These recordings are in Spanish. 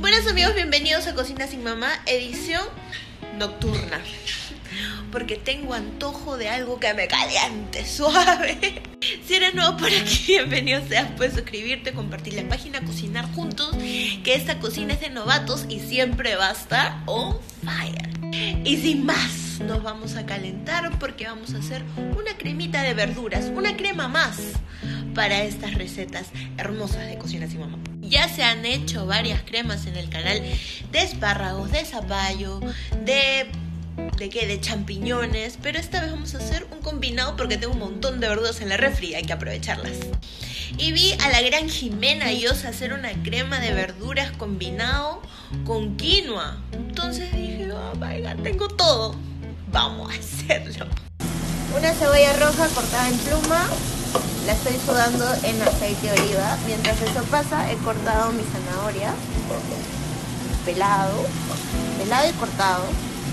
Buenos amigos, bienvenidos a Cocina sin Mamá, edición nocturna. Porque tengo antojo de algo que me caliente, suave. Si eres nuevo por aquí, bienvenido seas. Puedes suscribirte, compartir la página, cocinar juntos. Que esta cocina es de novatos y siempre va a estar on fire. Y sin más, nos vamos a calentar porque vamos a hacer una cremita de verduras. Una crema más para estas recetas hermosas de Cocina sin Mamá. Ya se han hecho varias cremas en el canal de espárragos, de zapallo, de champiñones, pero esta vez vamos a hacer un combinado porque tengo un montón de verduras en la refri, hay que aprovecharlas. Y vi a la gran Jimena Yosa hacer una crema de verduras combinado con quinoa. Entonces dije, oh my god, tengo todo, vamos a hacerlo. Una cebolla roja cortada en pluma, la estoy sudando en aceite de oliva. Mientras eso pasa, he cortado mi zanahoria, pelado y cortado.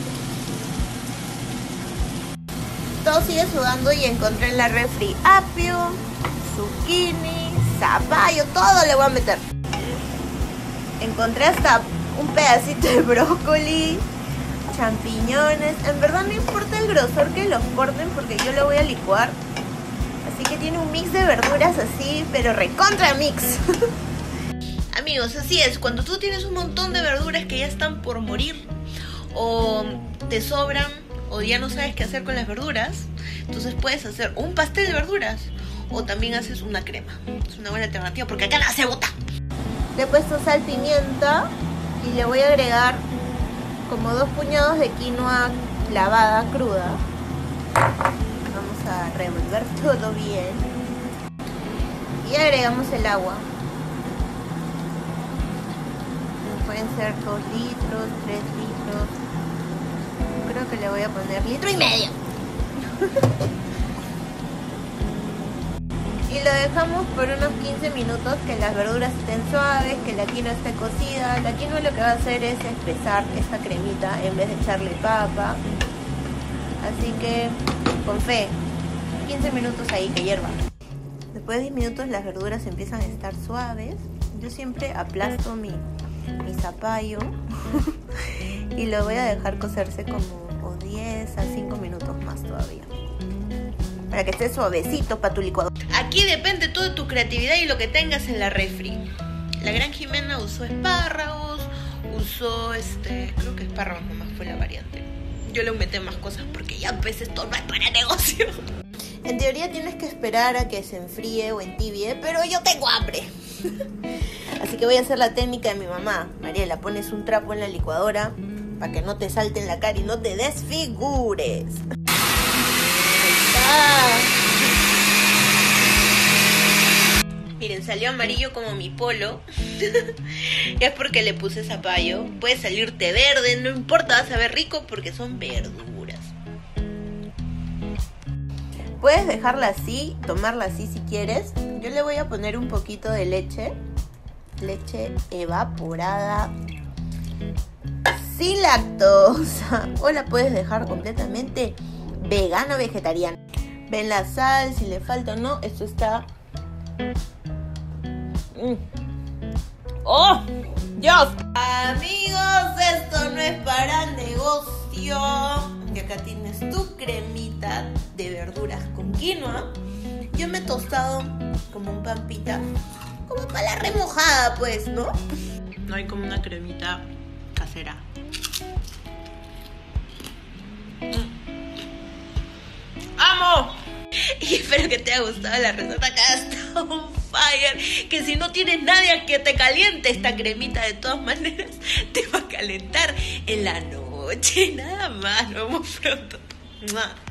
Todo sigue sudando y encontré en la refri apio, zucchini, zapallo, todo le voy a meter. Encontré hasta un pedacito de brócoli, champiñones. En verdad no importa el grosor que los corten porque yo lo voy a licuar. Así que tiene un mix de verduras así, pero recontra mix. Amigos, así es, cuando tú tienes un montón de verduras que ya están por morir o te sobran o ya no sabes qué hacer con las verduras, entonces puedes hacer un pastel de verduras o también haces una crema. Es una buena alternativa porque acá nada se bota. Le he puesto sal, pimienta y le voy a agregar como 2 puñados de quinoa lavada, cruda. Vamos a revolver todo bien y agregamos el agua. Pueden ser 2 litros, 3 litros. Creo que le voy a poner 1,5 litros. Y lo dejamos por unos 15 minutos que las verduras estén suaves, que la quinoa esté cocida. La quinoa lo que va a hacer es espesar esta cremita en vez de echarle papa. Así que con fe, 15 minutos ahí que hierva. Después de 10 minutos las verduras empiezan a estar suaves. Yo siempre aplasto mi zapallo y lo voy a dejar cocerse como 10 a 5 minutos más todavía, para que esté suavecito para tu licuador. Aquí depende todo de tu creatividad y lo que tengas en la refri. La gran Jimena usó espárragos, usó creo que espárragos nomás fue la variante. Yo le aumenté más cosas porque ya pues esto no es para negocio. En teoría tienes que esperar a que se enfríe o entibie, pero yo tengo hambre. Así que voy a hacer la técnica de mi mamá. Mariela, pones un trapo en la licuadora para que no te salte en la cara y no te desfigures. Miren, salió amarillo como mi polo. Ya es porque le puse zapallo. Puede salirte verde, no importa, vas a ver rico porque son verduras. Puedes dejarla así, tomarla así si quieres. Yo le voy a poner un poquito de leche evaporada sin lactosa, o la puedes dejar completamente vegana o vegetariana. Ven la sal, si le falta o no. Esto está... ¡Oh! ¡Dios! Amigos, esto no es para negocio. Y acá tienes tu cremita de verduras con quinoa. Yo me he tostado como un pampita, como para la remojada, pues, ¿no? No hay como una cremita casera. ¡Amo! Y espero que te haya gustado la receta. Acá está on fire. Que si no tienes nadie que te caliente, esta cremita de todas maneras te va a calentar en la noche. Nada más, nos vemos pronto. ¡Mua!